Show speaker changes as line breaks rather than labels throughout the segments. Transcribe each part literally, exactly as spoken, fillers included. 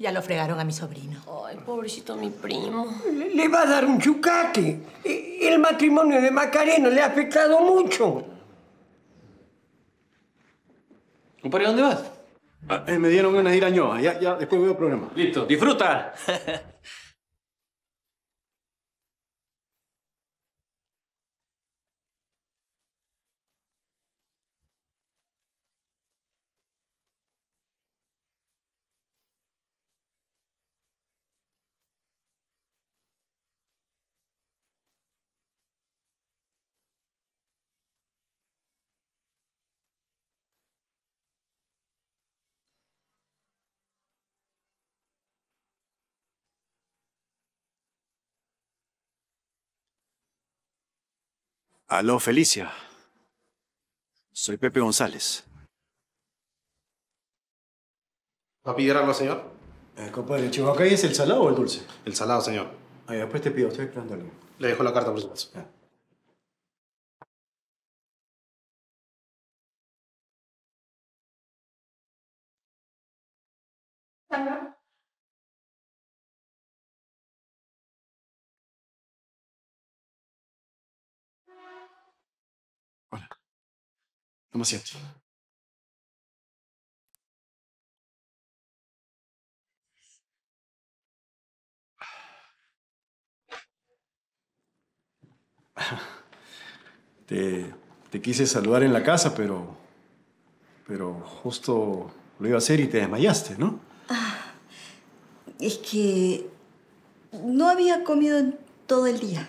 Ya lo fregaron a mi sobrino.
Ay, pobrecito mi primo.
Le, le va a dar un chucaque. El matrimonio de Macarena le ha afectado mucho.
Compadre, ¿dónde vas?
Ah, eh, me dieron ganas de ir a Ñoa. Ya, ya, después veo el programa.
Listo, disfruta.
Aló, Felicia. Soy Pepe González.
¿Va a pedir algo, señor?
Eh, compadre, ¿Chihuahua es el salado o el dulce?
El salado, señor.
Ay, después te pido, estoy esperando algo.
Le dejo la carta por supuesto.
Ya. Hola. Toma asiento. Te, te quise saludar en la casa, pero... Pero justo lo iba a hacer y te desmayaste, ¿no?
Ah, es que no había comido en todo el día.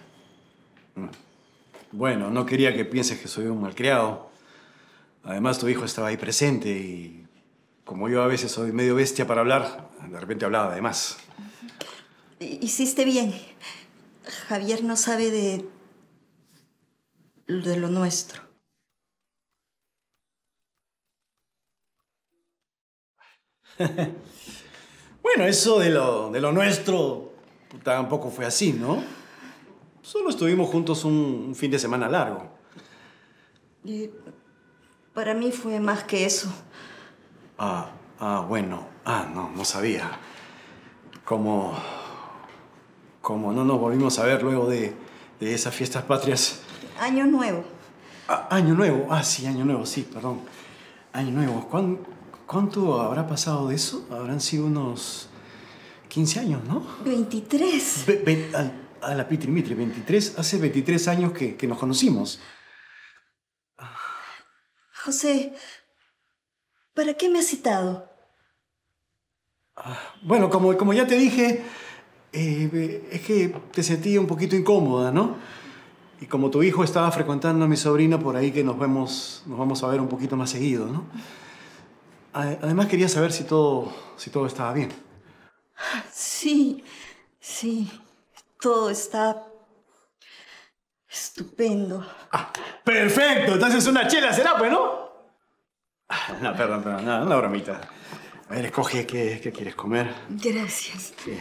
Bueno, no quería que pienses que soy un malcriado. Además, tu hijo estaba ahí presente y... Como yo a veces soy medio bestia para hablar, de repente hablaba de más.
Hiciste bien. Javier no sabe de... de lo nuestro.
Bueno, eso de lo, de lo nuestro tampoco fue así, ¿no? Solo estuvimos juntos un, un fin de semana largo.
Y para mí fue más que eso.
Ah, ah, bueno. Ah, no, no sabía. Como... Como no nos volvimos a ver luego de, de esas fiestas patrias.
Año nuevo.
Ah, año nuevo. Ah, sí, año nuevo, sí, perdón. Año nuevo. ¿Cuán, ¿Cuánto habrá pasado de eso? Habrán sido unos quince años, ¿no?
veintitrés.
Ve, ve, a, a la Pitri Mitri, veintitrés. Hace veintitrés años que, que nos conocimos.
José, ¿para qué me has citado?
Ah, bueno, como, como ya te dije, eh, es que te sentí un poquito incómoda, ¿no? Y como tu hijo estaba frecuentando a mi sobrina, por ahí que nos vemos, nos vamos a ver un poquito más seguido, ¿no? Además quería saber si todo, si todo estaba bien.
Sí, sí, todo está estupendo.
Ah, perfecto, entonces una chela será, pues, ¿no? Ah, no, perdón, perdón, no, una bromita. A ver, escoge qué, qué quieres comer.
Gracias.
Sí.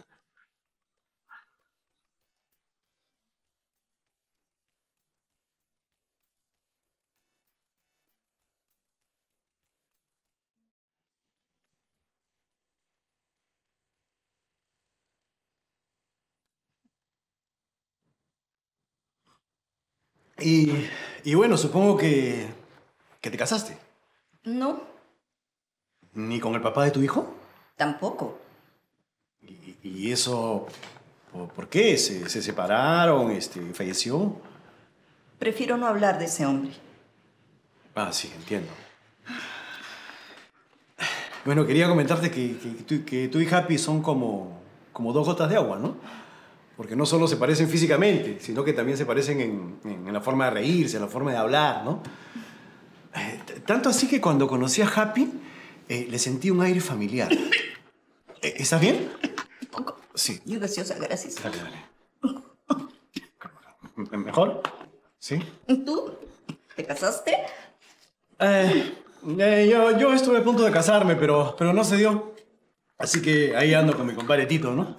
Y, y bueno, supongo que, que te casaste.
No,
¿Ni con el papá de tu hijo?
tampoco.
¿Y, y eso por, por qué? ¿Se, se separaron? Este, ¿Falleció?
Prefiero no hablar de ese hombre.
Ah, sí, entiendo. Bueno, quería comentarte que, que, que, tú, que tú y Happy son como, como dos gotas de agua, ¿no? Porque no solo se parecen físicamente, sino que también se parecen en, en, en la forma de reírse, en la forma de hablar, ¿no? Eh, tanto así que cuando conocí a Happy, eh, le sentí un aire familiar. Eh, ¿Estás bien?
Un poco.
Sí.
Yo gaseosa, gracias.
Dale, dale. ¿Mejor? ¿Sí?
¿Y tú? ¿Te casaste?
Eh, eh, yo, yo estuve a punto de casarme, pero, pero no se dio. Así que ahí ando con mi compadre Tito, ¿no?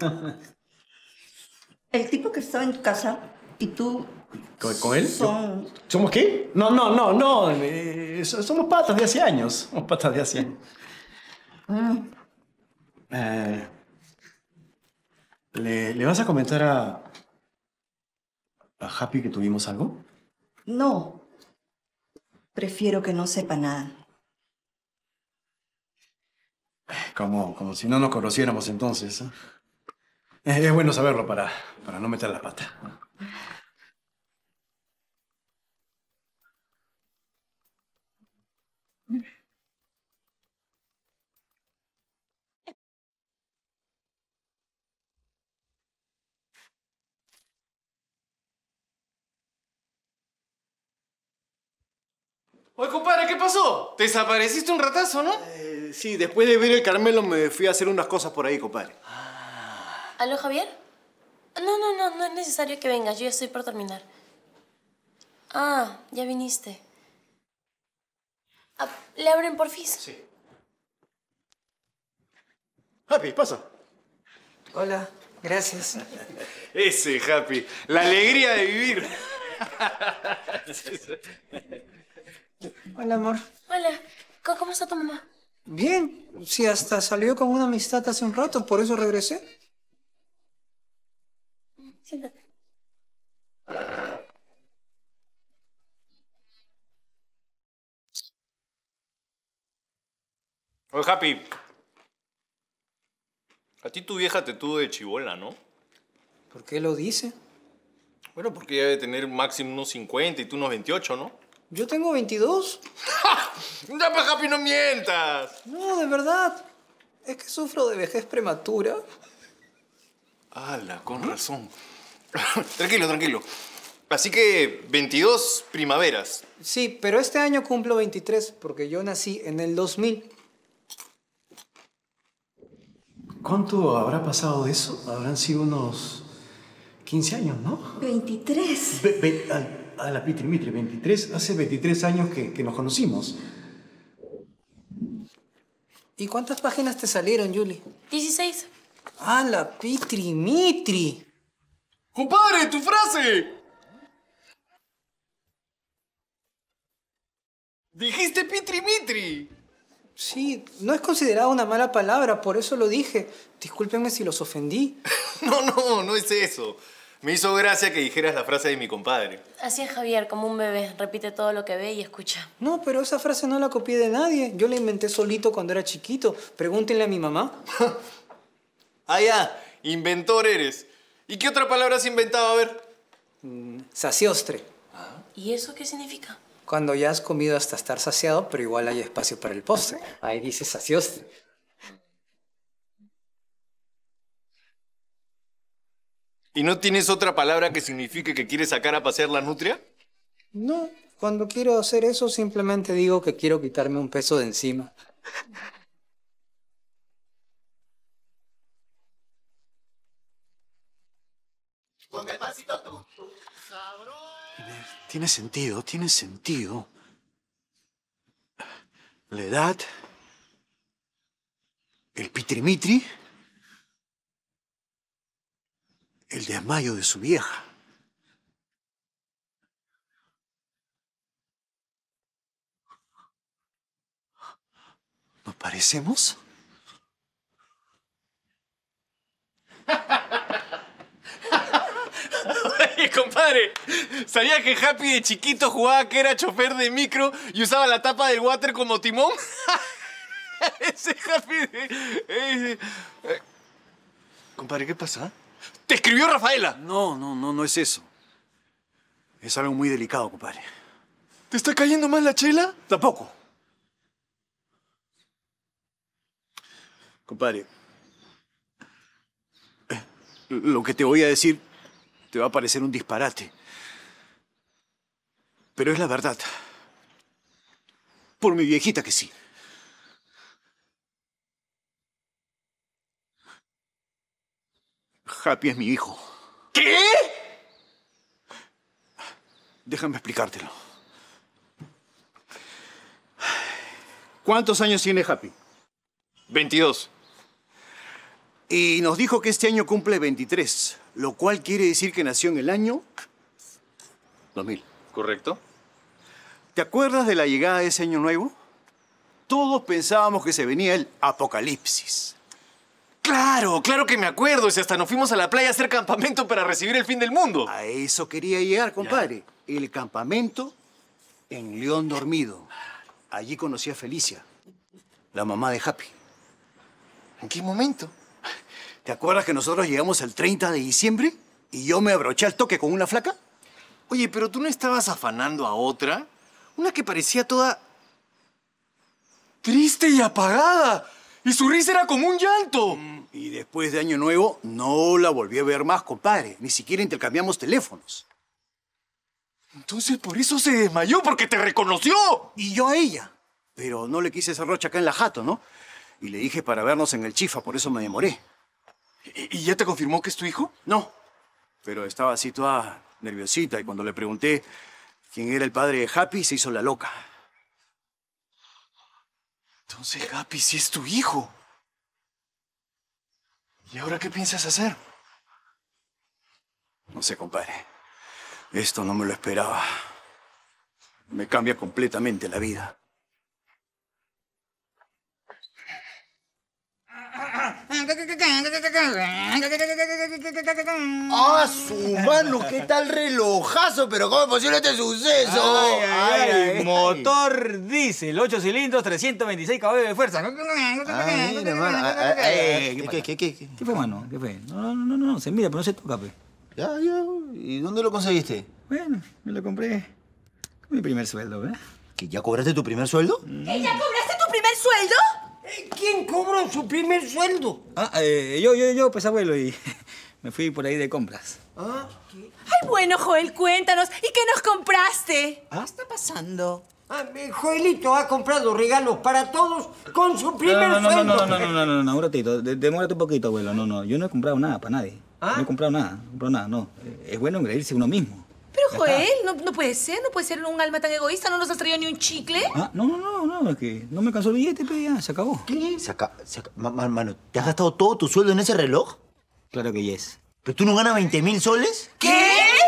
El tipo que estaba en tu casa y tú...
¿Con, con él?
Son...
¿Somos qué? No, no, no, no. Eh, somos patas de hace años. Somos patas de hace años.
Mm.
Eh, ¿le, ¿Le vas a comentar a... a Happy que tuvimos algo?
No. Prefiero que no sepa nada.
Como, como si no nos conociéramos entonces. ¿Eh? Es, es bueno saberlo para, para no meter la pata.
Oye, compadre, ¿qué pasó? ¿Te desapareciste un ratazo, no?
Eh, sí, después de ver el Carmelo me fui a hacer unas cosas por ahí, compadre.
¿Aló, Javier? No, no, no, no es necesario que vengas. Yo ya estoy por terminar. Ah, ya viniste. Ah, ¿le abren porfis?
Sí.
Happy, pasa.
Hola, gracias.
Ese, Happy. La alegría de vivir.
Hola, amor.
Hola. ¿Cómo cómo está tu mamá?
Bien, sí, hasta salió con una amistad hace un rato, por eso regresé.
Siéntate.
Oye, Happy. A ti tu vieja te tuvo de chibola, ¿no?
¿Por qué lo dice?
Bueno, porque ella debe tener máximo unos cincuenta y tú unos veintiocho, ¿no?
Yo tengo veintidós.
Ya, pues, Happy, no mientas.
No, de verdad. Es que sufro de vejez prematura.
¡Hala! Con razón. Tranquilo, tranquilo. Así que veintidós primaveras.
Sí, pero este año cumplo veintitrés porque yo nací en el dos mil.
¿Cuánto habrá pasado de eso? Habrán sido unos quince años, ¿no?
veintitrés.
Ve, ve, a, a la Pitri Mitri, veintitrés. Hace veintitrés años que, que nos conocimos.
¿Y cuántas páginas te salieron, Julie?
dieciséis.
¡Ah, la Pitri Mitri!
¡Compadre, tu frase! Dijiste Pitri Mitri.
Sí, no es considerada una mala palabra, por eso lo dije. Discúlpenme si los ofendí.
No, no, no es eso. Me hizo gracia que dijeras la frase de mi compadre.
Así es Javier, como un bebé. Repite todo lo que ve y escucha.
No, pero esa frase no la copié de nadie. Yo la inventé solito cuando era chiquito. Pregúntenle a mi mamá.
Ah, ya. Inventor eres. ¿Y qué otra palabra has inventado? A ver.
Saciostre.
¿Y eso qué significa?
Cuando ya has comido hasta estar saciado, pero igual hay espacio para el postre. Ahí dice saciostre.
¿Y no tienes otra palabra que signifique que quieres sacar a pasear la nutria?
No, cuando quiero hacer eso simplemente digo que quiero quitarme un peso de encima.
Tiene sentido, tiene sentido. La edad, el Pitri-Mitri, el desmayo de su vieja. ¿Nos parecemos?
Oye, compadre, ¿sabía que Happy de chiquito jugaba que era chofer de micro y usaba la tapa del water como timón? Ese Happy de... eh, eh. Compadre, ¿qué pasa? ¡Te escribió Rafaela!
No, no, no, no es eso. Es algo muy delicado, compadre.
¿Te está cayendo mal la chela?
Tampoco. Compadre, eh, lo que te voy a decir te va a parecer un disparate. Pero es la verdad. Por mi viejita que sí. Happy es mi hijo.
¿Qué?
Déjame explicártelo. ¿Cuántos años tiene Happy?
veintidós.
Y nos dijo que este año cumple veintitrés, lo cual quiere decir que nació en el año dos mil.
¿Correcto?
¿Te acuerdas de la llegada de ese año nuevo? Todos pensábamos que se venía el apocalipsis.
Claro, claro que me acuerdo. Si hasta nos fuimos a la playa a hacer campamento para recibir el fin del mundo.
A eso quería llegar, compadre. Ya. El campamento en León Dormido. Allí conocí a Felicia, la mamá de Happy.
¿En qué momento?
¿Te acuerdas que nosotros llegamos el treinta de diciembre y yo me abroché al toque con una flaca?
Oye, pero tú no estabas afanando a otra. Una que parecía toda triste y apagada. Y su risa era como un llanto.
Mm, y después de Año Nuevo no la volví a ver más, compadre. Ni siquiera intercambiamos teléfonos.
Entonces por eso se desmayó, porque te reconoció.
Y yo a ella. Pero no le quise hacer rocha acá en la jato, ¿no? Y le dije para vernos en el Chifa, por eso me demoré.
¿Y, y ya te confirmó que es tu hijo?
No. Pero estaba así toda nerviosita y cuando le pregunté quién era el padre de Happy, se hizo la loca.
Entonces Happy sí es tu hijo. ¿Y ahora qué piensas hacer?
No sé, compadre. Esto no me lo esperaba. Me cambia completamente la vida.
¡Ah, su mano! ¿Qué tal relojazo? ¿Pero cómo es posible este suceso?
Ay, ay, ay, ay. Motor diésel, ocho cilindros, trescientos veintiséis caballos de fuerza.
Ay, mira, mano. Ay, ay, ¿Qué, qué, qué, qué?
¿Qué fue, mano? ¿Qué fue? No, no, no, no, se mira, pero no se toca, pe.
Ya, ya. ¿Y dónde lo conseguiste?
Bueno, me lo compré con mi primer sueldo, ¿verdad?
¿Que ya cobraste tu primer sueldo?
¿Que ya cobraste tu primer sueldo?
¿Quién cobró su primer sueldo?
Ah, eh, yo, yo, yo, pues abuelo, y me fui por ahí de compras.
¿Ah?
Ay, bueno, Joel, cuéntanos. ¿Y qué nos compraste?
¿Ah?
¿Qué está pasando?
Ah, mi Joelito ha comprado regalos para todos con su primer
no, no, no,
sueldo.
no, no, no, no, no, no, no, un ratito. De- demórate un poquito, abuelo. No, no, yo no he comprado nada para nadie.
¿Ah?
No he comprado nada, no he comprado nada, no. Es bueno engreírse uno mismo.
Pero,
Ya
Joel,
está.
no, no puede ser. No puede ser un alma tan egoísta. ¿No nos has traído ni un chicle?
Ah, no, no, no, no, es que no me alcanzó el billete, pero ya, se acabó.
¿Qué? Se aca- se aca- ma- ma- Mano, ¿te has gastado todo tu sueldo en ese reloj?
Claro que yes.
¿Pero tú no ganas veinte mil soles?
¿Qué?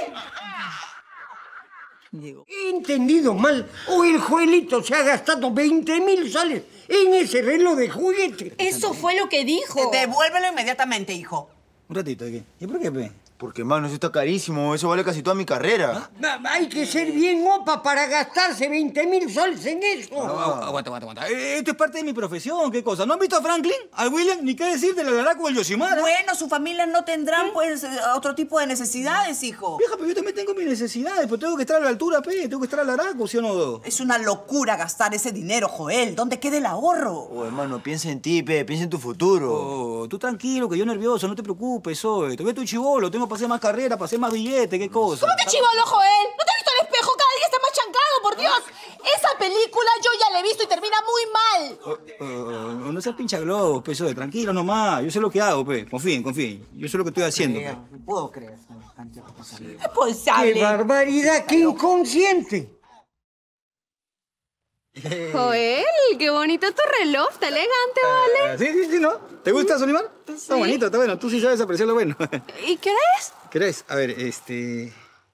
He entendido mal. O el Joelito se ha gastado veinte mil soles en ese reloj de juguete.
Eso fue lo que dijo.
Devuélvelo inmediatamente, hijo.
Un ratito, ¿qué? ¿Y por qué, pe?
Porque, mano, eso está carísimo. Eso vale casi toda mi carrera.
Ma- Hay que ser bien opa para gastarse veinte mil soles en eso.
Ah, Aguanta, aguanta, aguanta. Eh, Esto es parte de mi profesión, ¿qué cosa? ¿No han visto a Franklin, al William, ni qué decir del Alaraco o el Yoshimara?
Bueno, sus familias no tendrán, pues, eh, otro tipo de necesidades, hijo.
Vieja, pero yo también tengo mis necesidades, pero tengo que estar a la altura, pe. Tengo que estar al Alaraco, ¿sí o no?
Es una locura gastar ese dinero, Joel. ¿Dónde queda el ahorro?
Oh, hermano, piensa en ti, pe. Piensa en tu futuro.
Oh, tú tranquilo, que yo nervioso, no te preocupes, hoy. Todavía estoy chivolo, tengo para hacer más carrera, para hacer más billetes, qué cosa.
¿Cómo que chivolo, Joel? ¿No te has visto al espejo? Cada día está más chancado, por Dios. Esa película yo ya la he visto y termina muy mal.
Oh, oh, no seas pincha globos, pe, soy. Tranquilo nomás. Yo sé lo que hago, pe. Confíen, confíen. Yo sé lo que estoy haciendo, pe.
No puedo creer.
Responsable.
¡Qué barbaridad! ¡Qué inconsciente!
Joel, qué bonito tu reloj, está elegante, ¿vale?
Sí, sí, sí, ¿no? ¿Te gusta, Solimar? Está bonito, está bueno. Tú sí sabes apreciar lo bueno.
¿Y qué hora es?
¿Qué eres? A ver, este...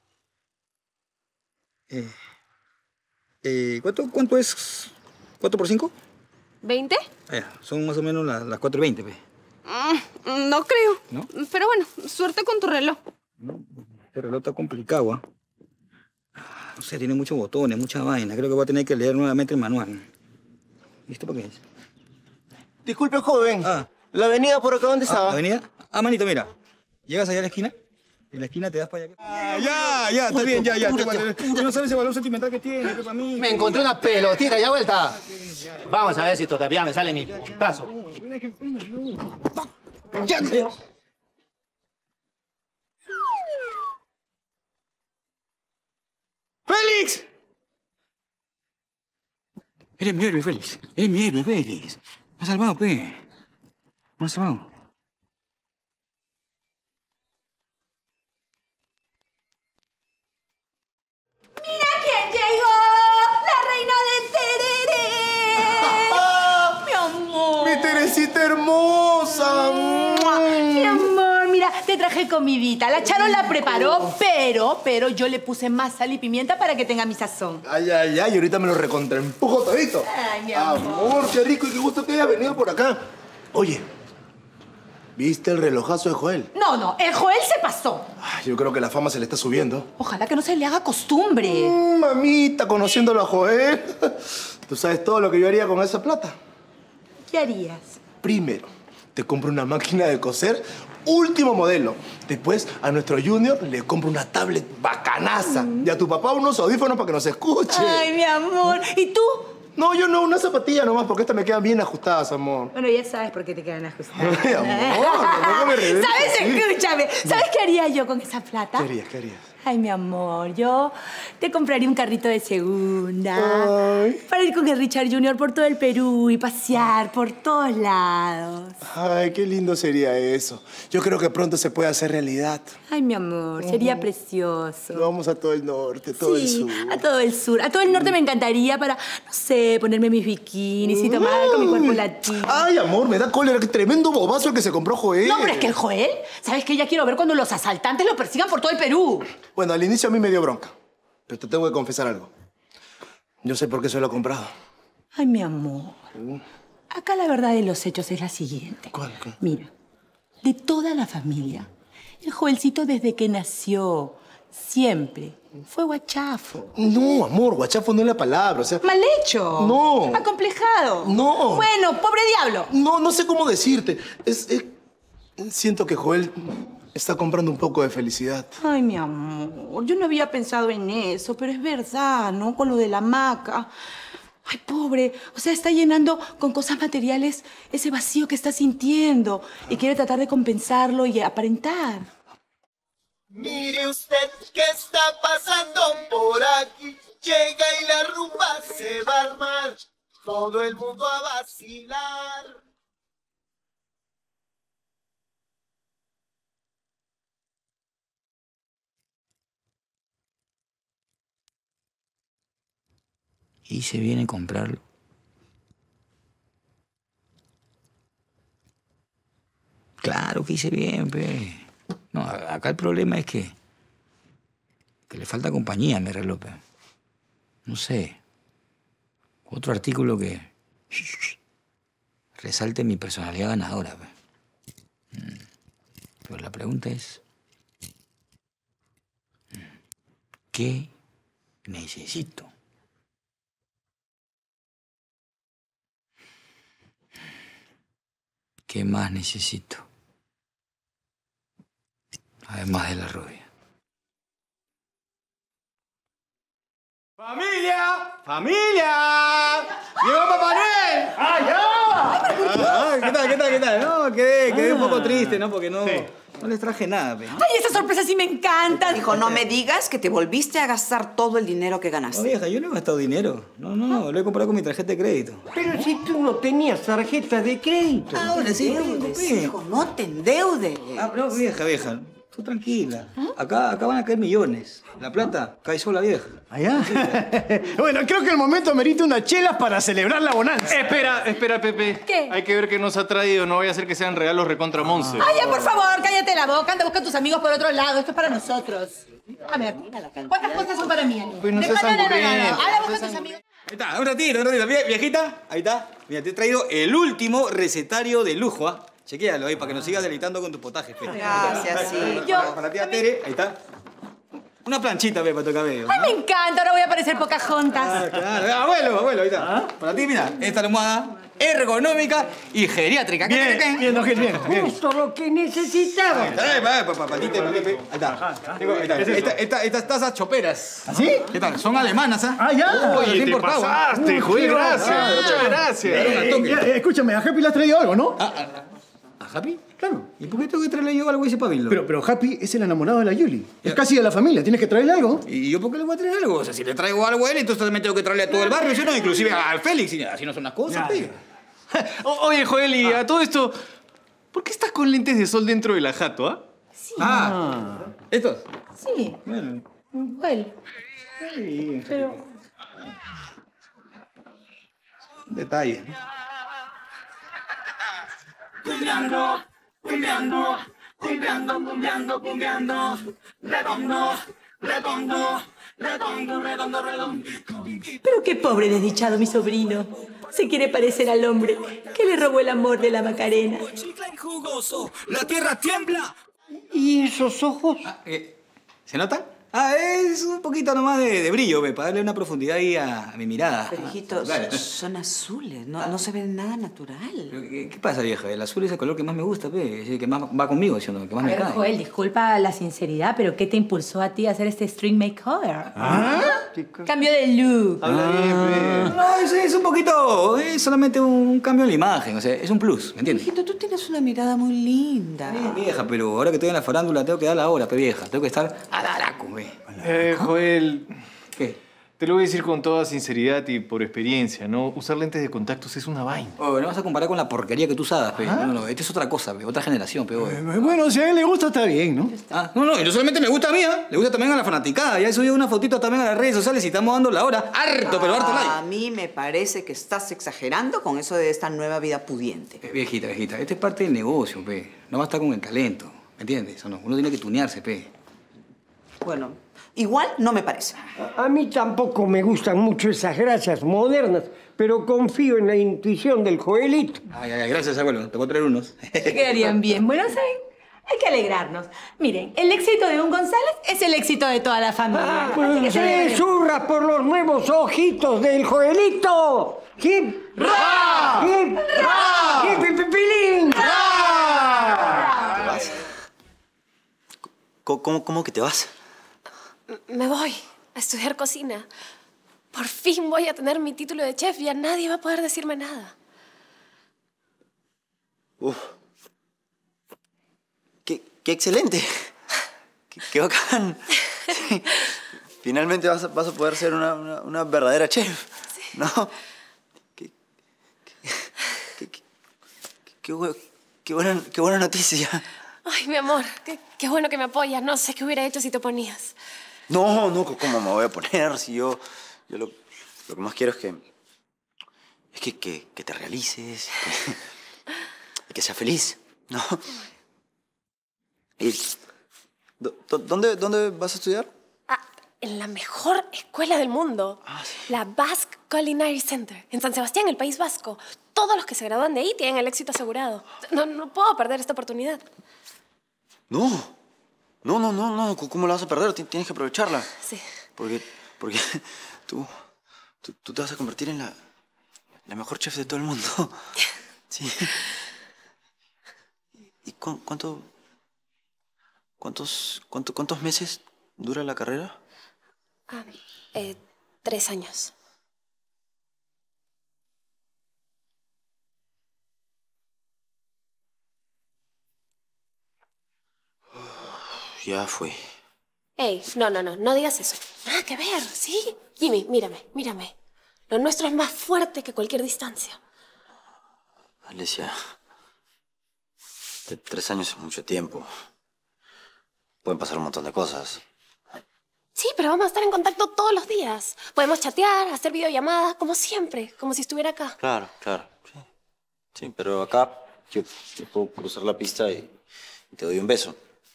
Eh, eh, ¿cuánto, ¿Cuánto es cuatro por cinco?
¿veinte?
Ah, ya, son más o menos las, las cuatro y veinte, pe.
Mm, no creo.
¿No?
Pero bueno, suerte con tu reloj.
Este reloj está complicado, ¿ah? No sé, tiene muchos botones, mucha vaina. Creo que voy a tener que leer nuevamente el manual. ¿Y esto por qué es?
Disculpe, joven.
Ah.
¿La avenida por acá dónde estaba?
¿La avenida? Ah, manito, mira. Llegas allá a la esquina. En la esquina te das para allá. Ah, ya, ya, está bien, ya, ya. Tú no sabes el valor sentimental que tiene, que para mí.
Me encontré una pelotita, ya vuelta. Vamos a ver si todavía me sale mi paso.
¡Ya! ¡Félix! Eres mi héroe, Félix. Eres mi héroe, Félix. Me has salvado, pe. Me has salvado.
¡Mira quién llegó! ¡La reina del tereré! ¡Mi amor!
¡Mi Teresita hermosa!
Mi amor, mira, te traje comidita. La Charo la preparó, pero, pero yo le puse más sal y pimienta para que tenga mi sazón.
Ay, ay, ay, ahorita me lo recontraempujo todito.
Ay, mi amor.
Amor, qué rico y qué gusto que hayas venido por acá. Oye, ¿Viste el relojazo de Joel?
No, no, el Joel se pasó.
Ay, yo creo que la fama se le está subiendo.
Ojalá que no se le haga costumbre.
Mm, mamita, conociéndolo a Joel. ¿Tú sabes todo lo que yo haría con esa plata?
¿Qué harías?
Primero, te compro una máquina de coser último modelo. Después, a nuestro Junior le compro una tablet bacanaza. Mm. Y a tu papá unos audífonos para que nos escuche.
Ay, mi amor. ¿Y tú?
No, yo no, una zapatilla nomás, porque estas me quedan bien ajustadas, amor.
Bueno, ya sabes por qué te quedan ajustadas.
Ay, amor, tampoco me reveles
¿Sabes?
así.
Escúchame. ¿Sabes qué haría yo con esa plata?
¿Qué harías, qué harías?
Ay, mi amor, yo te compraría un carrito de segunda. Ay. Para ir con el Richard Junior por todo el Perú y pasear por todos lados.
Ay, qué lindo sería eso. Yo creo que pronto se puede hacer realidad.
Ay, mi amor, sería uh-huh. precioso.
Vamos a todo el norte, todo
sí,
el sur.
a todo el sur. A todo el norte me encantaría para, no sé, ponerme mis bikinis y tomar con mi cuerpo latino.
Ay, amor, me da cólera. Qué tremendo bobazo el que se compró Joel.
No, pero es que el Joel, ¿sabes qué? Ya quiero ver cuando los asaltantes lo persigan por todo el Perú.
Bueno, al inicio a mí me dio bronca. Pero te tengo que confesar algo. Yo sé por qué se lo he comprado.
Ay, mi amor. Acá la verdad de los hechos es la siguiente.
¿Cuál? ¿Qué?
Mira, de toda la familia, el Joelcito desde que nació, siempre fue guachafo.
No, amor, guachafo no es la palabra, o sea...
¡Mal hecho!
No.
¡Acomplejado!
No.
Bueno, pobre diablo.
No, no sé cómo decirte. Es, es... Siento que Joel está comprando un poco de felicidad.
Ay, mi amor, yo no había pensado en eso, pero es verdad, ¿no? Con lo de la hamaca. Ay, pobre, o sea, está llenando con cosas materiales ese vacío que está sintiendo y quiere tratar de compensarlo y aparentar.
Mire usted qué está pasando por aquí. Llega y la rumba se va a armar. Todo el mundo a vacilar.
Hice bien en comprarlo. Claro que hice bien, pe. No, acá el problema es que... que le falta compañía a mi reloj, pe. No sé. Otro artículo que... resalte mi personalidad ganadora, pe. Pero la pregunta es... ¿qué necesito? ¿Qué más necesito? Además de la rubia.
¡Familia! ¡Familia! ¡Llegó Papá Noel! ¡Ah, ya! Ay, ¿qué tal, qué tal, qué tal? No, quedé, quedé un poco triste, ¿no? Porque no, sí. no les traje nada, pe.
¡Ay, esa sorpresa sí me encanta!
Hijo, no me digas que te volviste a gastar todo el dinero que ganaste.
No, vieja, yo no he gastado dinero. No, no, lo he comprado con mi tarjeta de crédito.
Pero si tú no tenías tarjeta de crédito.
Ahora sí,
endeudes, hijo, no te endeudes.
Ah, no, vieja, vieja. Tú tranquila. Acá, acá van a caer millones. La plata cae sola, vieja.
¿Allá? Bueno, creo que el momento merita unas chelas para celebrar la bonanza.
Espera, espera, Pepe.
¿Qué?
Hay que ver qué nos ha traído. No vaya a ser que sean regalos recontra Monse.
Ay, ya, por favor, cállate la boca. Anda, busca a tus amigos por otro lado. Esto es para nosotros. A ver, ¿cuántas cosas son para mí?
Pues no
De
seas
no, no, no, no, no.
angurrienta,
Anda,
no
busca a
seas
tus amigos.
Ahí está, un ratito, un ratito. Vie- Viejita, ahí está. Mira, te he traído el último recetario de lujo, ¿ah? Chequéalo ahí para que nos sigas deleitando con tus potajes, pe.
Gracias, sí.
Para, para la tía Tere, ahí está. Una planchita, pe, para tu cabello.
Ay, me encanta. Ahora voy a parecer Pocahontas.
Ah, claro. Abuelo, abuelo, ahí está. Para ti, mira, esta almohada ergonómica y geriátrica.
Bien, bien, don Gil, bien, bien.
Justo lo que necesitaba.
Ahí está, eh, pa, pa, pa, patita, pa, Pepe. Ahí está. Digo, ahí está.
¿Qué es eso?
Esta- esta- Estas tazas choperas.
¿Así?
¿Qué tal? Son alemanas, ¿ah?
Ah, ya.
Oye,
Oye, te
importado, ¿ah?
pasaste,
Uy,
Joel,
qué
gracias.
bacán.
Muchas gracias.
Eh, eh, eh, escúchame, a Happy le has traído algo, ¿no?
Ah, ah, ¿A Happy?
Claro.
¿Y por qué tengo que traerle yo algo a ese pabilo?
Pero, pero Happy es el enamorado de la Yuli. Es casi de la familia. Tienes que traerle algo.
¿Y yo por qué le voy a traer algo? O sea, si le traigo algo a él, entonces también tengo que traerle a todo el barrio, ¿sí no? Inclusive al Félix. Y así no son las cosas, pe.
O- Oye, Joel, y a todo esto, ¿por qué estás con lentes de sol dentro de la jato, ah?
Sí.
Ah, ¿estos?
Sí.
Bueno.
Bueno.
Sí,
Pero...
detalle.
Cumbiando, cumbiando, cumbiando, cumbiando, cumbiando. Redondo, redondo, redondo, redondo, redondo.
Pero qué pobre desdichado mi sobrino. se quiere parecer al hombre que le robó el amor de la Macarena.
Jugoso, la tierra tiembla.
¿Y esos ojos?
Ah, eh, ¿Se notan? Ah, es un poquito nomás de, de brillo, ve, para darle una profundidad ahí a, a mi mirada.
Pero, hijito,
Claro.
son azules, no, no se ve nada natural.
Pero, ¿Qué, qué pasa, vieja? El azul es el color que más me gusta, pe. Es el que más va conmigo, ¿sí o no? El que más
A
me
ver,
cae.
Joel, disculpa la sinceridad, pero ¿qué te impulsó a ti a hacer este string makeover?
¿Ah?
Cambio de look.
Ah, no, es, es un poquito... Es solamente un cambio en la imagen, o sea, es un plus, ¿me entiendes?
Hijito, tú tienes una mirada muy linda.
Sí, vieja, pero ahora que estoy en la farándula tengo que dar la hora, pe, vieja. Tengo que estar a daraco, ve.
Eh, Joel.
¿Qué?
Te lo voy a decir con toda sinceridad y por experiencia, ¿no? Usar lentes de contactos es una vaina.
Oh, no vas a comparar con la porquería que tú usabas, pe. No, no, esta es otra cosa, pe. Otra generación, pe.
Eh, bueno, si a él le gusta, está bien, ¿no?
Ah, no, no, y no solamente me gusta a mí, ¿eh? Le gusta también a la fanaticada. Ya he subido una fotito también a las redes sociales y estamos dando la hora. Harto, pero harto like.
A mí me parece que estás exagerando con eso de esta nueva vida pudiente.
Eh, Viejita, viejita, esta es parte del negocio, pe. No basta con el talento, ¿me entiendes? O no, uno tiene que tunearse, pe.
Bueno, igual no me parece.
A, a mí tampoco me gustan mucho esas gracias modernas, pero confío en la intuición del Joelito.
Ay, ay, ay, gracias, abuelo. Te voy a traer unos.
Quedarían bien. Bueno, ¿saben? Hay que alegrarnos. Miren, el éxito de un González es el éxito de toda la familia. Así que
Pues,
celebremos.
¡Se zurra por los nuevos ojitos del Joelito! ¡Hip! ¡Ra! ¡Hip! ¡Ra! ¡Hip, hip, hip, pilín!
¿Cómo, cómo, cómo que te vas?
Me voy a estudiar cocina. Por fin voy a tener mi título de chef y ya nadie va a poder decirme nada.
Uf. ¡Qué, qué excelente! ¡Qué, qué bacán! Sí. Finalmente vas a, vas a poder ser una, una, una verdadera chef, ¿no? Qué, qué, qué, qué, bu- qué buena, qué buena noticia.
Ay, mi amor, qué, qué bueno que me apoyas. No sé qué hubiera hecho si te oponías.
No, no, ¿cómo me voy a poner? Si yo, yo lo, lo que más quiero es que, es que, que, que te realices, que, y que seas feliz, ¿no? ¿Y do- do- dónde, dónde vas a estudiar?
Ah, en la mejor escuela del mundo. La Basque Culinary Center, en San Sebastián, el País Vasco. Todos los que se gradúan de ahí tienen el éxito asegurado. No, no puedo perder esta oportunidad.
No, no, no, no, no, ¿cómo la vas a perder? Ti- Tienes que aprovecharla.
Sí.
Porque, porque tú, tú, tú te vas a convertir en la, la mejor chef de todo el mundo. Sí. ¿Y cu- cuánto, cuántos, cuánto, cuántos meses dura la carrera?
Ah, eh, tres años.
Ya fue.
Ey, no, no, no, no digas eso. Nada que ver, ¿sí? Jimmy, mírame, mírame. Lo nuestro es más fuerte que cualquier distancia.
Alicia, de tres años es mucho tiempo. Pueden pasar un montón de cosas.
Sí, pero vamos a estar en contacto todos los días. Podemos chatear, hacer videollamadas, como siempre, como si estuviera acá.
Claro, claro. Sí, sí, pero acá yo, yo puedo cruzar la pista y, y te doy un beso.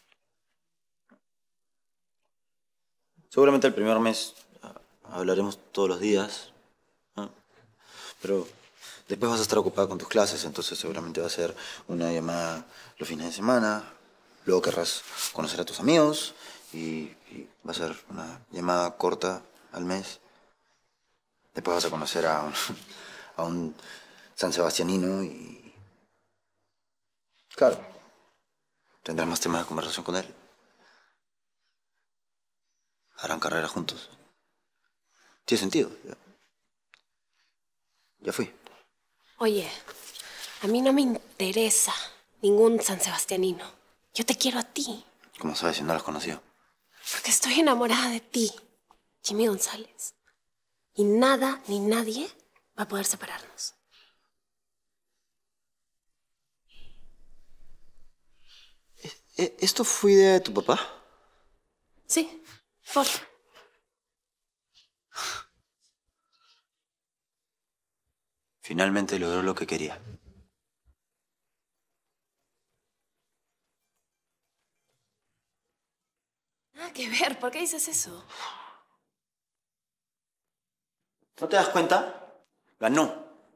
Seguramente el primer mes ah, hablaremos todos los días, ¿no? Pero después vas a estar ocupada con tus clases, entonces seguramente va a ser una llamada los fines de semana. Luego querrás conocer a tus amigos y, y va a ser una llamada corta al mes. Después vas a conocer a un, a un San Sebastianino y... Claro, tendrás más temas de conversación con él. Harán carrera juntos. Tiene sentido. Ya, ya fui.
Oye, a mí no me interesa ningún San Sebastianino. Yo te quiero a ti,
¿Cómo sabes si no lo has conocido?
porque estoy enamorada de ti, Jimmy González. Y nada ni nadie va a poder separarnos.
¿E- ¿Esto fue idea de tu papá?
Sí, por...
Finalmente logró lo que quería.
Nada que ver, ¿por qué dices eso?
¿No te das cuenta? Ganó.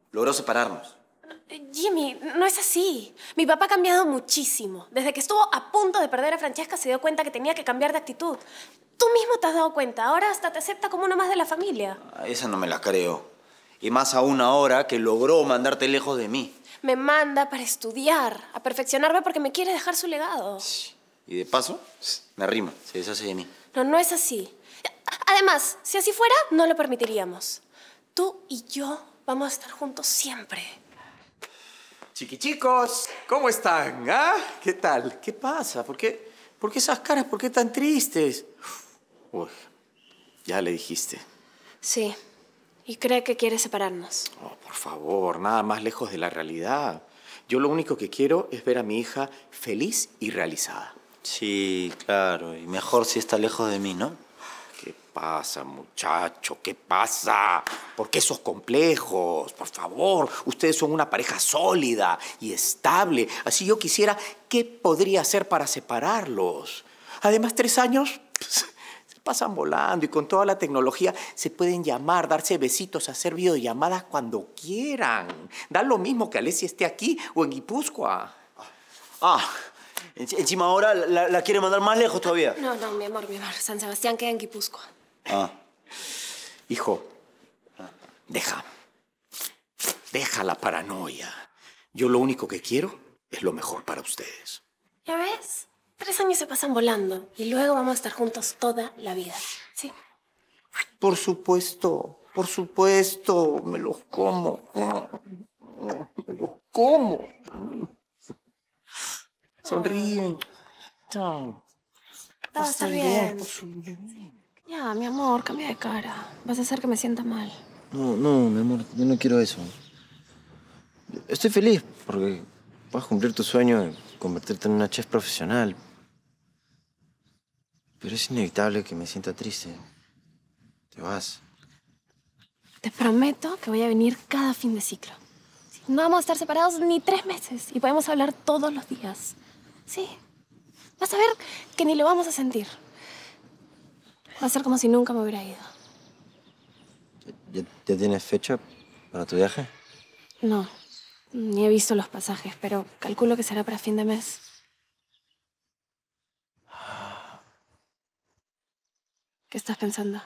Logró separarnos.
Jimmy, no es así. Mi papá ha cambiado muchísimo. Desde que estuvo a punto de perder a Francesca se dio cuenta que tenía que cambiar de actitud. Tú mismo te has dado cuenta. Ahora hasta te acepta como uno más de la familia.
A esa no me la creo. Y más aún ahora que logró mandarte lejos de mí.
Me manda para estudiar, a perfeccionarme porque me quiere dejar su legado.
Y de paso, me arrima, se deshace de mí.
No, no es así. Además, si así fuera, no lo permitiríamos. Tú y yo vamos a estar juntos siempre.
Chiquichicos, ¿cómo están? ¿Ah? ¿Qué tal? ¿Qué pasa? ¿Por qué, ¿Por qué esas caras? ¿Por qué tan tristes? Uy, ya le dijiste.
Sí, y cree que quiere separarnos.
Oh, por favor, nada más lejos de la realidad. Yo lo único que quiero es ver a mi hija feliz y realizada.
Sí, claro. Y mejor si está lejos de mí, ¿no?
¿Qué pasa, muchacho? ¿Qué pasa? ¿Por qué esos complejos? Por favor, ustedes son una pareja sólida y estable. Así yo quisiera, ¿qué podría hacer para separarlos? Además, tres años pues, se pasan volando y con toda la tecnología se pueden llamar, darse besitos, hacer videollamadas cuando quieran. Da lo mismo que Alessia esté aquí o en Guipúzcoa.
Ah, encima ahora la, la quiere mandar más lejos todavía.
No, no, mi amor, mi amor. San Sebastián queda en Guipúzcoa.
Ah.
Hijo, deja. Deja la paranoia. Yo lo único que quiero es lo mejor para ustedes.
¿Ya ves? Tres años se pasan volando y luego vamos a estar juntos toda la vida. ¿Sí?
Por supuesto, por supuesto. Me los como. Me los como. Sonríen. Chao.
Todo va a estar bien. Ya, mi amor, cambia de cara. Vas a hacer que me sienta mal.
No, no, mi amor, yo no quiero eso. Estoy feliz porque vas a cumplir tu sueño de convertirte en una chef profesional. Pero es inevitable que me sienta triste. Te vas.
Te prometo que voy a venir cada fin de ciclo. No vamos a estar separados ni tres meses y podemos hablar todos los días. Sí. Vas a ver que ni lo vamos a sentir. Va a ser como si nunca me hubiera ido.
¿Ya, ya tienes fecha para tu viaje?
No, ni he visto los pasajes, pero calculo que será para fin de mes. ¿Qué estás pensando?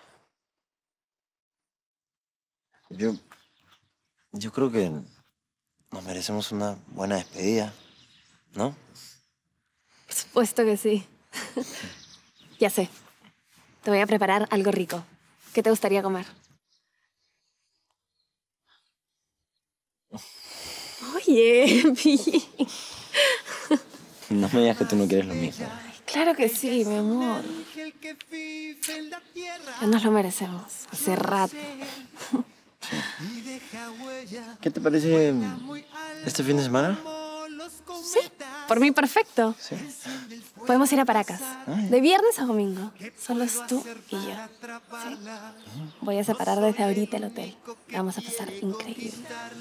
Yo... Yo creo que nos merecemos una buena despedida, ¿no?
Por supuesto que sí. Ya sé. Te voy a preparar algo rico. ¿Qué te gustaría comer? Oye, Pi.
No me digas que tú no quieres lo mismo.
Claro que sí, mi amor. Ya nos lo merecemos. Hace rato.
¿Qué te parece este fin de semana?
Sí, por mí perfecto.
Sí.
Podemos ir a Paracas. De viernes a domingo. Solo es tú y yo. ¿Sí? Voy a separar desde ahorita el hotel. Vamos a pasar increíble.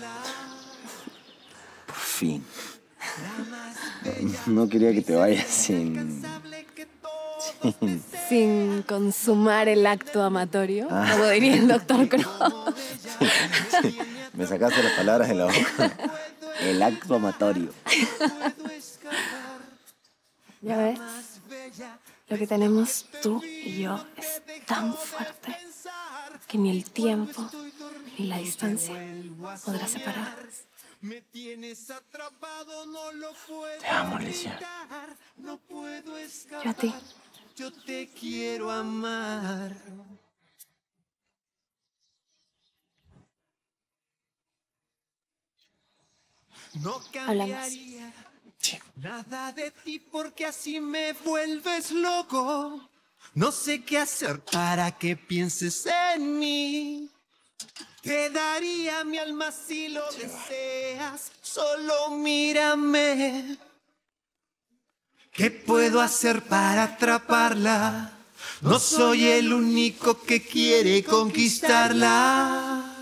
Por fin. No, no quería que te vayas sin... sin...
Sin consumar el acto amatorio,
Ah.
como diría el doctor Cross.
Sí. Me sacaste las palabras de la boca. El acto amatorio.
¿Ya ves? Lo que tenemos tú y yo es tan fuerte que ni el tiempo ni la distancia podrá separarnos.
Te amo, Alessia.
Yo a ti.
Yo te quiero amar. No cambiaría nada de ti porque así me vuelves loco. No sé qué hacer para que pienses en mí. Te daría mi alma si lo deseas. Solo mírame. ¿Qué puedo hacer para atraparla? No soy el único que quiere conquistarla.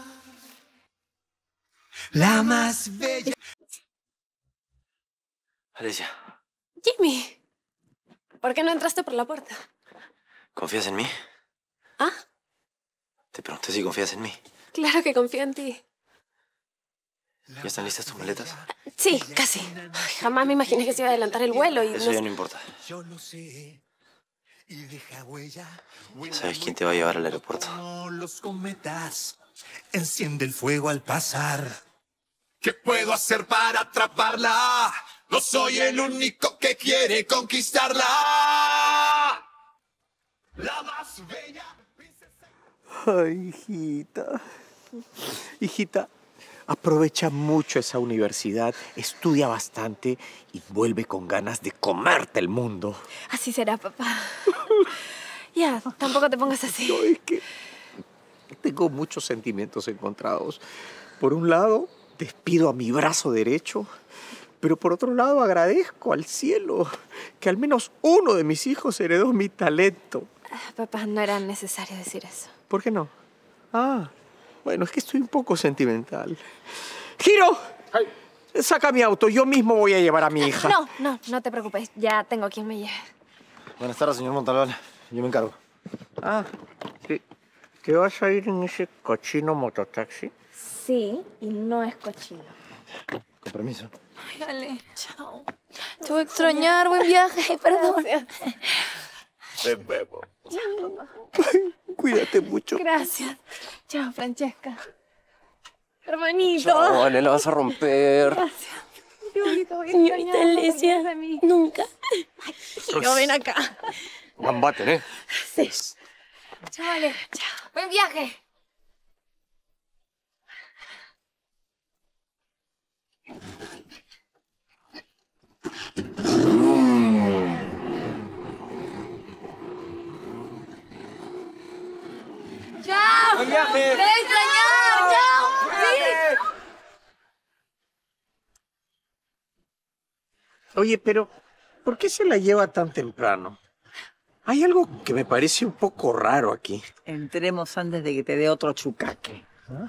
La más bella.
Alessia,
Jimmy, ¿por qué no entraste por la puerta?
¿confías en mí?
¿Ah?
Te pregunté si confías en mí.
Claro que confío en ti.
¿Ya están listas tus maletas?
Sí, casi. Ay, jamás me imaginé que se iba a adelantar el vuelo y...
Eso
no
ya
sé-
no importa. ¿Sabes quién te va a llevar al aeropuerto?
Como los cometas, enciende el fuego al pasar. ¿Qué puedo hacer para atraparla? No soy el único que quiere conquistarla. La más bella.
Ay, hijita. Hijita, aprovecha mucho esa universidad, estudia bastante y vuelve con ganas de comerte el mundo.
Así será, papá. Ya, tampoco te pongas así.
No, es que tengo muchos sentimientos encontrados. Por un lado, despido a mi brazo derecho, pero por otro lado agradezco al cielo que al menos uno de mis hijos heredó mi talento.
Ah, papá, no era necesario decir eso.
¿Por qué no? Ah, bueno, es que estoy un poco sentimental. ¡Giro! Saca mi auto, yo mismo voy a llevar a mi hija.
No, no, no te preocupes. Ya tengo quien me lleve.
Buenas tardes, señor Montalbán. Yo me encargo.
Ah, ¿te, ¿te vas a ir en ese cochino mototaxi?
Sí, y no es cochino.
Con permiso.
Ay, dale, chao. Te voy a extrañar, buen viaje. Perdón.
Te bebo. Cuídate mucho.
Gracias. Chao, Francesca. Hermanito.
Chao, Ale, la vas a romper.
Gracias. Qué bonito, voy a
Señorita
extrañar,
Alicia,
porque me de mí.
nunca.
Ay, Giro, ven acá.
Gambate, ¿eh?
Sí. Chao, Ale. Chao. Buen viaje. ¡Chao!
¡Buen viaje!
¡Te he extrañado! ¡Chao! ¡Sí!
Oye, pero ¿por qué se la lleva tan temprano? Hay algo que me parece un poco raro aquí.
Entremos antes de que te dé otro chucaque.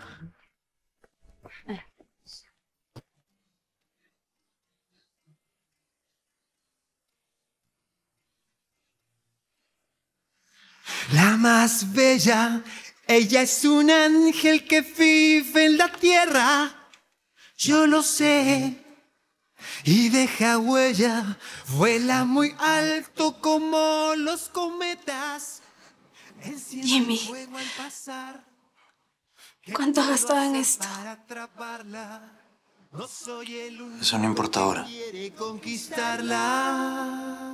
La más bella, ella es un ángel que vive en la tierra. Yo lo sé. Y deja huella, vuela muy alto como los cometas. Enciende
Jimmy,
el fuego al pasar.
¿cuánto has gastado en esto?
Para atraparla. No soy el único
Eso no importa ahora.
que quiere conquistarla.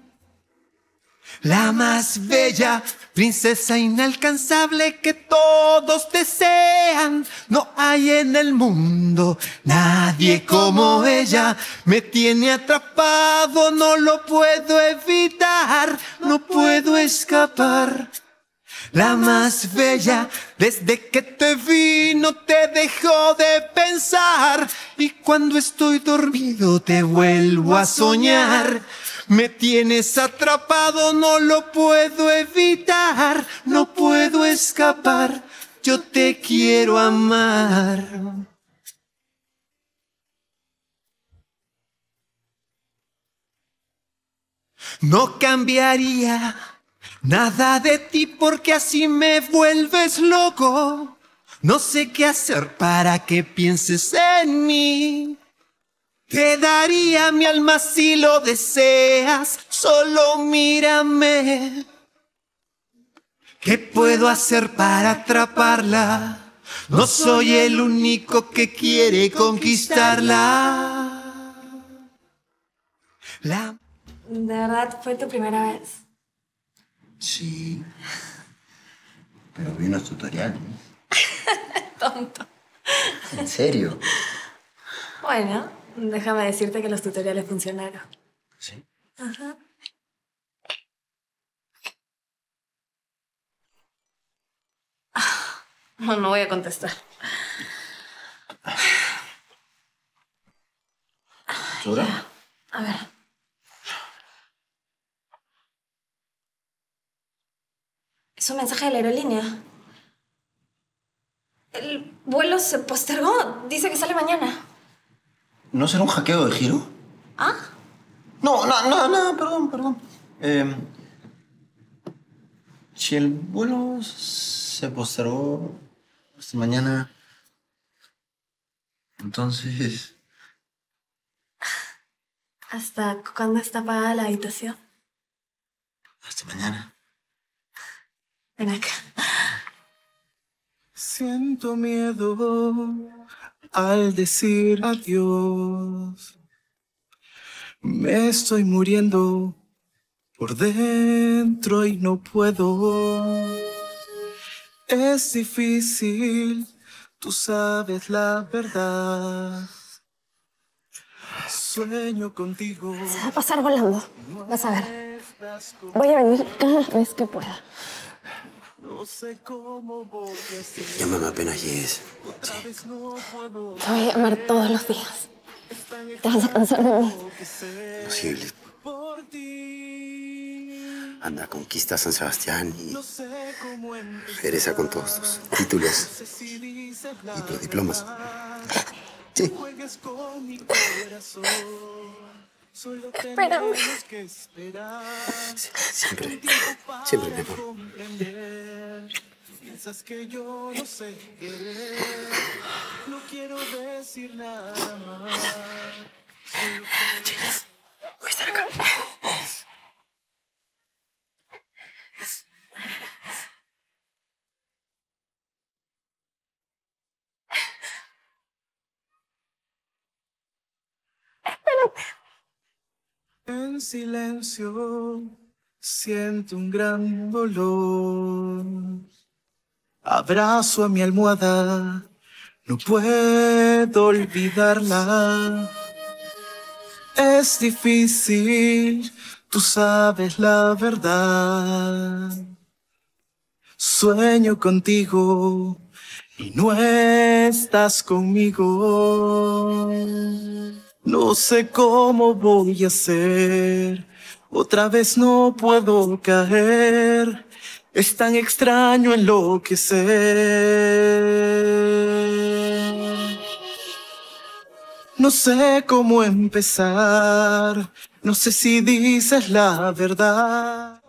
La más bella, princesa inalcanzable que todos desean. No hay en el mundo nadie como ella. Me tiene atrapado, no lo puedo evitar, no puedo escapar. La más bella, desde que te vi no te dejo de pensar. Y cuando estoy dormido te vuelvo a soñar. Me tienes atrapado, no lo puedo evitar, no puedo escapar. Yo te quiero amar. No cambiaría nada de ti porque así me vuelves loco. No sé qué hacer para que pienses en mí. Te daría mi alma si lo deseas, solo mírame. ¿Qué puedo hacer para atraparla? No soy el único que quiere conquistarla. La...
¿De verdad fue tu primera vez?
Sí. Pero vi unos tutoriales.
Tonto.
¿En serio?
Bueno, déjame decirte que los tutoriales funcionaron.
¿Sí?
Ajá. Ah, No, no voy a contestar.
¿Segura?
A ver. Es un mensaje de la aerolínea. El vuelo se postergó. Dice que sale mañana.
¿No será un hackeo de giro?
¿Ah?
No, no, no, no, perdón, perdón. Eh, si el vuelo se postergó hasta mañana, Entonces...
¿Hasta cuándo está apagada la habitación?
Hasta mañana.
Ven acá.
Siento miedo al decir adiós. Me estoy muriendo por dentro y no puedo. Es difícil, tú sabes la verdad. Sueño contigo.
Se va a pasar volando. Vas a ver. Voy a venir cada vez que pueda.
No sé cómo voy a ser.
Llámame apenas llegues. Sí.
Te voy a llamar todos los días. Te vas a cansar de mí.
Posible. Anda, conquista San Sebastián y regresa con todos tus títulos y tus diplomas. Sí.
Espérame.
Siempre, siempre, mi amor.
Piensas que yo no sé querer. No quiero decir nada más.
Chicas, voy a estar acá.
En silencio siento un gran dolor. Abrazo a mi almohada, no puedo olvidarla. Es difícil, tú sabes la verdad. Sueño contigo y no estás conmigo. No sé cómo voy a hacer, otra vez no puedo caer. Es tan extraño enloquecer. No sé cómo empezar, no sé si dices la verdad.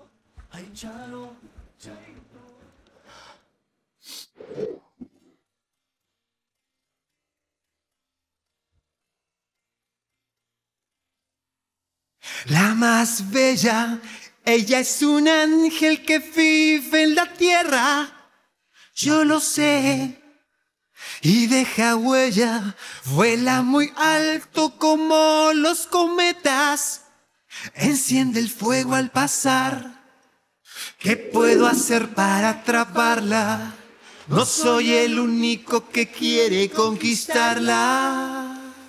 La más bella, ella es un ángel que vive en la tierra. Yo lo sé. Y deja huella, vuela muy alto como los cometas. Enciende el fuego al pasar. ¿Qué puedo hacer para atraparla? No soy el único que quiere conquistarla.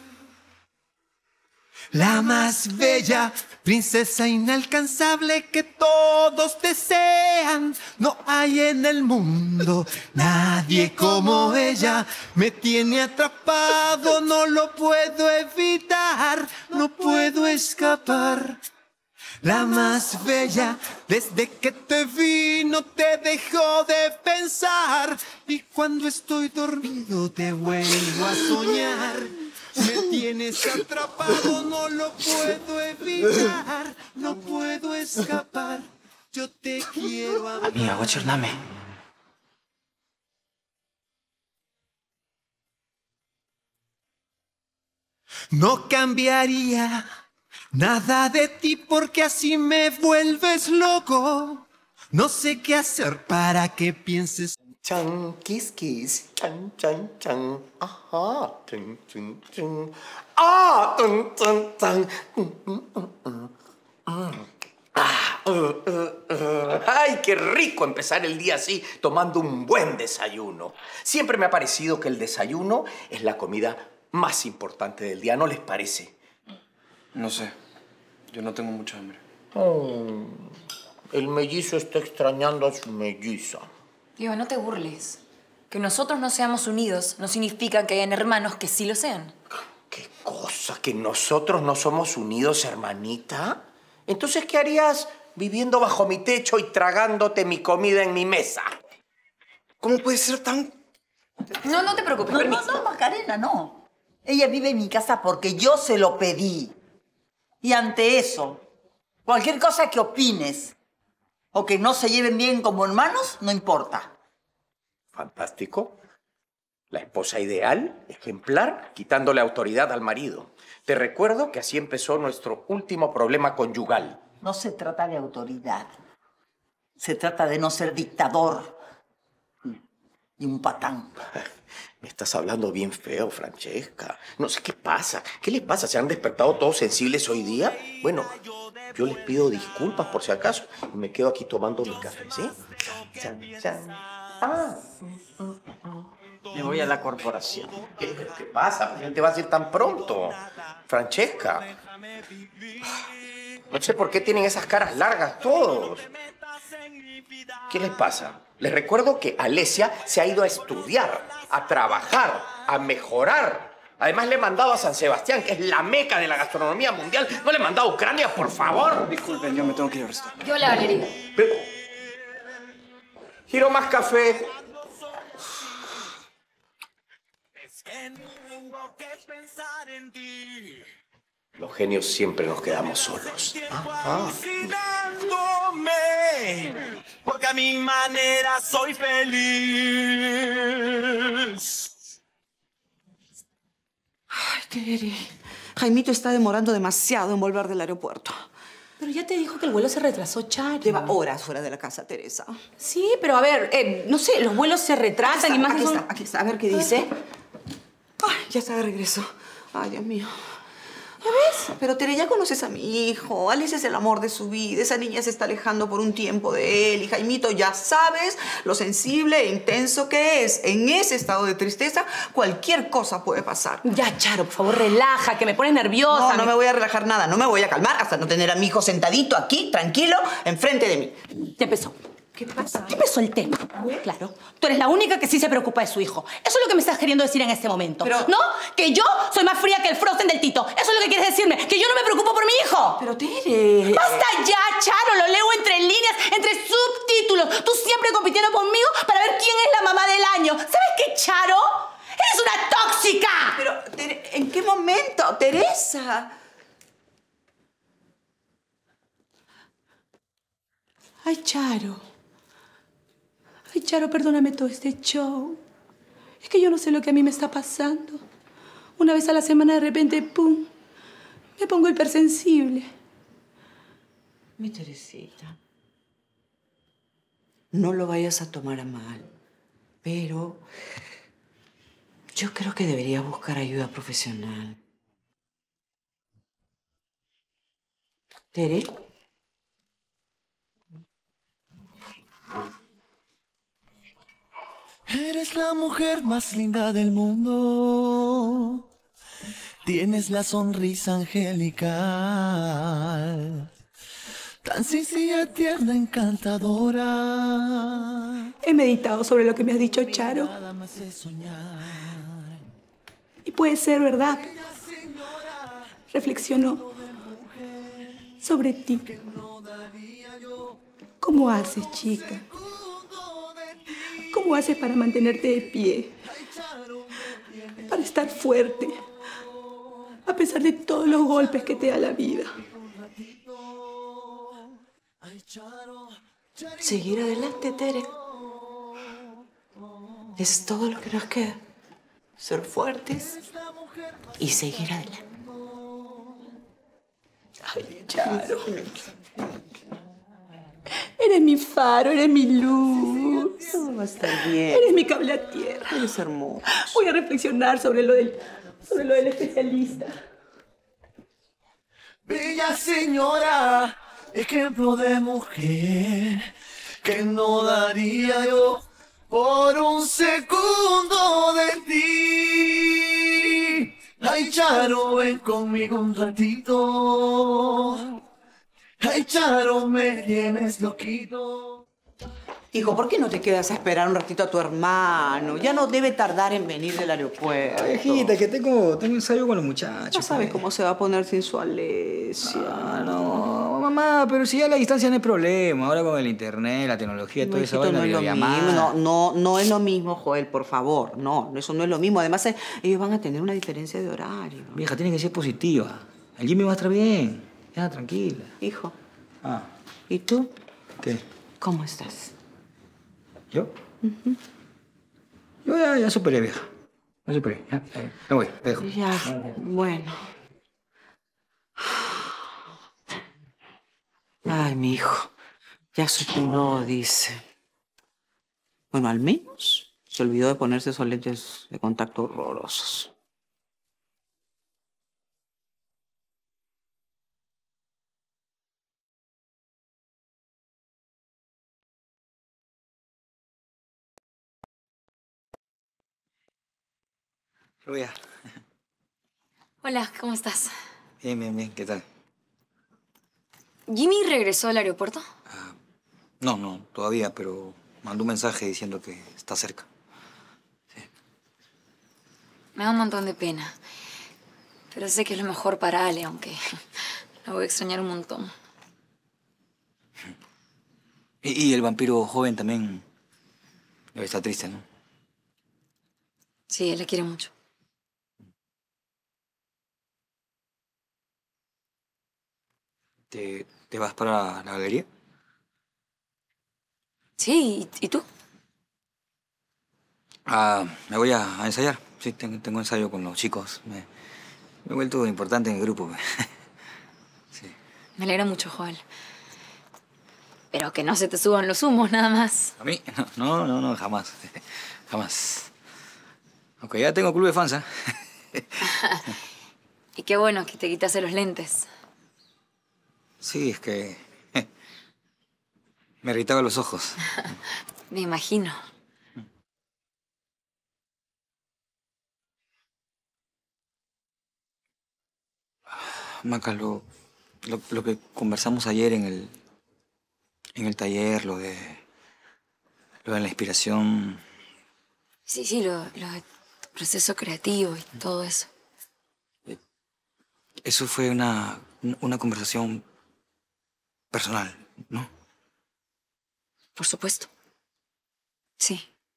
La más bella, princesa inalcanzable que todos desean. No hay en el mundo nadie como ella. Me tiene atrapado, no lo puedo evitar, no puedo escapar. La más bella, desde que te vi no te dejo de pensar. Y cuando estoy dormido te vuelvo a soñar. Me tienes atrapado, no lo puedo evitar, no puedo escapar. Yo te quiero amar.
Amiga, what's your name?
No cambiaría nada de ti porque así me vuelves loco. No sé qué hacer para que pienses.
Chan, kiss, kiss, chan, chan, chan, ajá, chan, chan, chan, ah, tan, tan, tan, ah, uh, uh, uh. Ay, qué rico empezar el día así, tomando un buen desayuno. Siempre me ha parecido que el desayuno es la comida más importante del día, ¿no les parece?
No sé, yo no tengo mucha hambre.
Oh, el mellizo está extrañando a su melliza.
Diego, no te burles. Que nosotros no seamos unidos no significa que hayan hermanos que sí lo sean.
¿Qué cosa? ¿Que nosotros no somos unidos, hermanita? Entonces, ¿qué harías viviendo bajo mi techo y tragándote mi comida en mi mesa? ¿Cómo puede ser tan...?
No, no te preocupes,
No,
permiso.
no, no, Macarena, no. Ella vive en mi casa porque yo se lo pedí. Y ante eso, cualquier cosa que opines o que no se lleven bien como hermanos, no importa.
Fantástico. La esposa ideal, ejemplar, quitándole autoridad al marido. Te recuerdo que así empezó nuestro último problema conyugal.
No se trata de autoridad. Se trata de no ser dictador y un patán.
Me estás hablando bien feo, Francesca. No sé qué pasa. ¿Qué les pasa? ¿Se han despertado todos sensibles hoy día? Bueno, yo les pido disculpas por si acaso y me quedo aquí tomando mi café, ¿sí? Chan, chan. Ah.
Me voy a la corporación.
¿Qué, qué pasa? ¿Por qué te vas a ir tan pronto? Francesca. No sé por qué tienen esas caras largas todos. ¿Qué les pasa? Les recuerdo que Alesia se ha ido a estudiar, a trabajar, a mejorar. Además le he mandado a San Sebastián, que es la meca de la gastronomía mundial. No le he mandado a Ucrania, por favor.
Disculpen, yo me tengo que ir al restaurante.
Yo la galería.
Pero... Quiero más café. Los genios siempre nos quedamos solos. Ah.
Porque a mi manera soy feliz.
Ay, Tere. Jaimito está demorando demasiado en volver del aeropuerto.
Pero ya te dijo que el vuelo se retrasó, Charo.
Lleva horas fuera de la casa, Teresa.
Sí, pero a ver, eh, no sé, los vuelos se retrasan
Aquí
y más...
está,
son-
aquí está, aquí está. A ver qué dice. Ay, ya está de regreso. Ay, Dios mío. ¿Ya ves? Pero Tere, ya conoces a mi hijo. Alice es el amor de su vida. Esa niña se está alejando por un tiempo de él. Y Jaimito, ya sabes lo sensible e intenso que es. En ese estado de tristeza, cualquier cosa puede pasar.
Ya, Charo, por favor, relaja, que me pones nerviosa.
No, no me voy a relajar nada. No me voy a calmar hasta no tener a mi hijo sentadito aquí, tranquilo, enfrente de mí.
Ya empezó.
¿Qué pasa?
Ya empezó el tema. Claro. Tú eres la única que sí se preocupa de su hijo. Eso es lo que me estás queriendo decir en este momento.
Pero-
¿No? Que yo soy más fría que el frozen del Tito. Eso es lo que quieres decirme. Que yo no me preocupo por mi hijo.
Pero, Tere...
¡Basta ya, Charo! Lo leo entre líneas, entre subtítulos. Tú siempre compitiendo conmigo para ver quién es la mamá del año. ¿Sabes qué, Charo? ¡Eres una tóxica!
Pero, Tere, ¿en qué momento, Teresa?
Ay, Charo. Ay, Charo, perdóname todo este show. Es que yo no sé lo que a mí me está pasando. Una vez a la semana, de repente, ¡pum! Me pongo hipersensible.
Mi Teresita, no lo vayas a tomar a mal, pero yo creo que deberías buscar ayuda profesional. ¿Tere?
Eres la mujer más linda del mundo. Tienes la sonrisa angelical. Tan sencilla, tierna, encantadora.
He meditado sobre lo que me has dicho, Charo. Y puede ser verdad. Reflexionó sobre ti. ¿Cómo haces, chica? ¿Cómo haces para mantenerte de pie? Para estar fuerte. A pesar de todos los golpes que te da la vida.
Seguir adelante, Tere. Es todo lo que nos queda. Ser fuertes y seguir adelante.
Ay, Charo. Eres mi faro, eres mi luz.
Todo va a estar bien.
Eres mi cable a tierra.
Eres hermoso.
Voy a reflexionar sobre lo del, sobre lo del especialista.
Bella señora, ejemplo de mujer que no daría yo por un segundo de ti. Ay, Charo, ven conmigo un ratito. Ay, Charo, me tienes loquito.
Hijo, ¿por qué no te quedas a esperar un ratito a tu hermano? Ya no debe tardar en venir del aeropuerto.
Hijita, que tengo, tengo ensayo con los muchachos.
Ya sabes cómo se va a poner sin su Alesia.
Ah, no, mamá, pero si ya la distancia no hay problema. Ahora con el internet, la tecnología, todo eso,
Hijito,
la
no es lo
videollamada.
mismo. No, no, no es lo mismo, Joel, por favor. No, eso no es lo mismo. Además, eh, ellos van a tener una diferencia de horario.
Vieja, tiene que ser positiva. El Jimmy va a estar bien. Ya, tranquila.
Hijo,
Ah,
¿y tú?
¿qué?
¿Cómo estás?
¿Yo? Yo ya, ya superé, vieja. No se preocupe, ya. eh, Me voy, te dejo.
Ya, bueno. Ay, mi hijo. Ya superó, dice. Bueno, al menos se olvidó de ponerse esos lentes de contacto horrorosos.
Rubia.
Hola, ¿cómo estás?
Bien, bien, bien. ¿Qué tal?
¿Jimmy regresó al aeropuerto?
No, no, todavía, pero mandó un mensaje diciendo que está cerca.
Me da un montón de pena. Pero sé que es lo mejor para Ale, aunque la voy a extrañar un montón.
Y, y el vampiro joven también debe estar triste, ¿no?
Sí, él la quiere mucho.
¿Te, te vas para la galería?
Sí, ¿y, y tú?
Ah, me voy a, a ensayar. Sí, tengo, tengo ensayo con los chicos. Me, me he vuelto importante en el grupo.
Me alegra mucho, Joel. Pero que no se te suban los humos, nada más.
¿A mí? No, no, no, jamás. Jamás. Aunque ya tengo club de fans, ¿eh?
Y qué bueno que te quitaste los lentes.
Sí, es que... me irritaba los ojos.
Me imagino.
Maca, lo, lo, lo que conversamos ayer en el, en el taller, lo de, lo de la inspiración...
Sí, sí, lo, lo de tu proceso creativo y todo eso.
Eso fue una, una conversación personal, ¿no?
Por supuesto. Sí.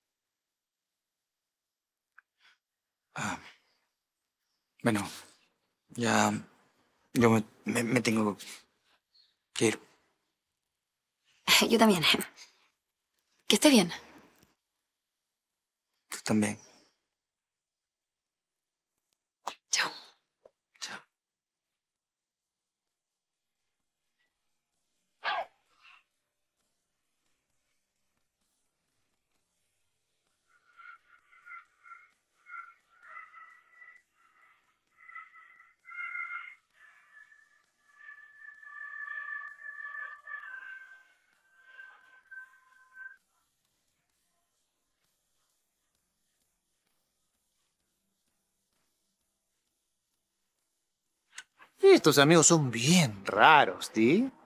Ah, bueno, ya yo me, me, me tengo que ir.
Yo también. Que esté bien.
Tú también.
Chao.
Estos amigos son bien raros, ¿sí?